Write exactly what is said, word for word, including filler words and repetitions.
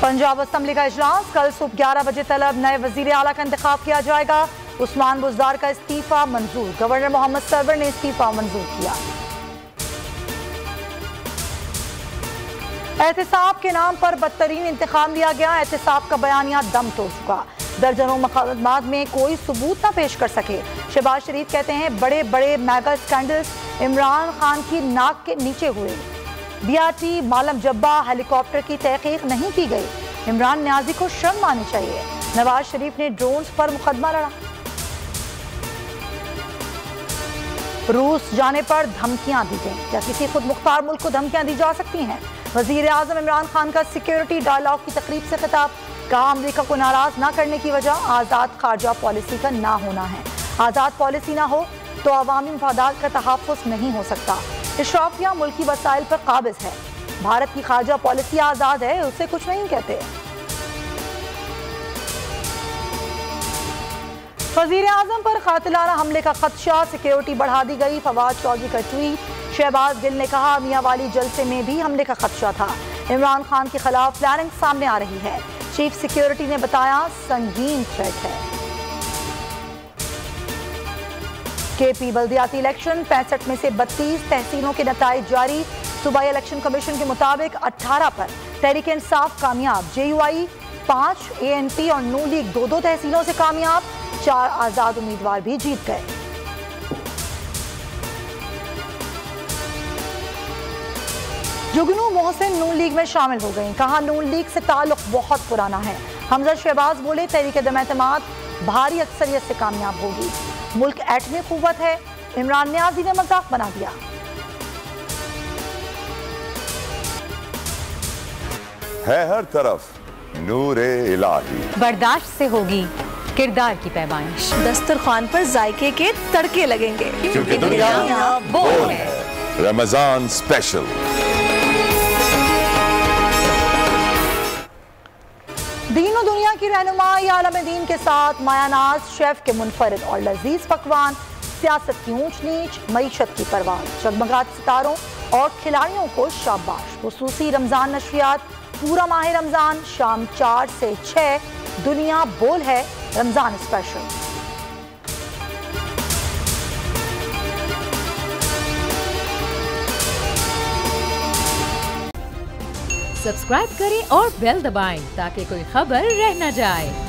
Punjab assembly का इजलास कल सुबह ग्यारह बजे तलब नए वजीर आला का इंतखाब किया जाएगा। उस्मान बुज़दार का इस्तीफा मंजूर, गवर्नर मोहम्मद सरवर ने इस्तीफा मंजूर किया। एहतिसाब के नाम पर बदतरीन इंतखाब लिया गया। एहतिसाब का बयानिया दम तोड़ चुका। दर्जनों मुकदमात में कोई सबूत न पेश कर सके। शहबाज शरीफ कहते हैं बड़े बड़े मेगा स्कैंडल्स इमरान खान की नाक के नीचे हुए। बीआरटी मालम जब्बा हेलीकॉप्टर की तहकीक नहीं की गई। इमरान न्याजी को शर्म आनी चाहिए। नवाज शरीफ ने ड्रोन्स पर मुकदमा लड़ा। रूस जाने पर धमकियां दी गई। क्या किसी खुद मुख्तार मुल्क को धमकियां दी जा सकती हैं? वजीर आजम इमरान खान का सिक्योरिटी डायलॉग की तकरीब से खिताब। कहा अमरीका को नाराज ना करने की वजह आज़ाद खारजा पॉलिसी का ना होना है। आज़ाद पॉलिसी ना हो तो अवामी मफादात का तहफ़्फ़ुज़ नहीं हो सकता। इशराफिया मुल्की वसाइल पर काबिज है। भारत की खारजा पॉलिसी आज़ाद है, उससे कुछ नहीं कहते। वज़ीर आज़म पर कातिलाना हमले का खदशा, सिक्योरिटी बढ़ा दी गई। फवाद चौधरी का ट्वीट। शहबाज गिल ने कहा मियां वाली जलसे में भी हमले का खदशा था। इमरान खान के खिलाफ प्लानिंग सामने आ रही है। चीफ सिक्योरिटी ने बताया संगीन थ्रेट है। केपी बल्दियाती इलेक्शन पैंसठ में से बत्तीस तहसीलों के नताइज जारी। सूबाई इलेक्शन कमीशन के मुताबिक अठारह पर तहरीक इंसाफ कामयाब। जेयूआई पांच, एएनपी और नू लीग दो दो तहसीलों से कामयाब। चार आजाद उम्मीदवार भी जीत गए। जुगनू मोहसिन नून लीग में शामिल हो गई। कहा नून लीग से ताल्लुक बहुत पुराना है। हमजा शहबाज बोले तहरीक दम-ए-एतमाद भारी अक्सरियत से कामयाब होगी। मुल्क एटमी कुव्वत है। इमरान न्याजी ने मजाक बना दिया। है हर तरफ नूरे इलाही। बर्दाश्त से होगी किरदार की पैमाइश। दस्तरखान पर जायके के तड़के लगेंगे क्योंकि दुनिया बोल है। रमजान स्पेशल। दीन और दुनिया की रहनुमाई आलम दीन के साथ मायानाज शेफ के मुनफरिद और लजीज पकवान। सियासत की ऊंच नीच, मईशत की परवाह, जगमगाते सितारों और खिलाड़ियों को शाबाश। खुसूसी रमजान नशरियात पूरा माह रमजान शाम चार से छह। दुनिया बोल है रमजान स्पेशल। सब्सक्राइब करें और बेल दबाएं ताकि कोई खबर रह न जाए।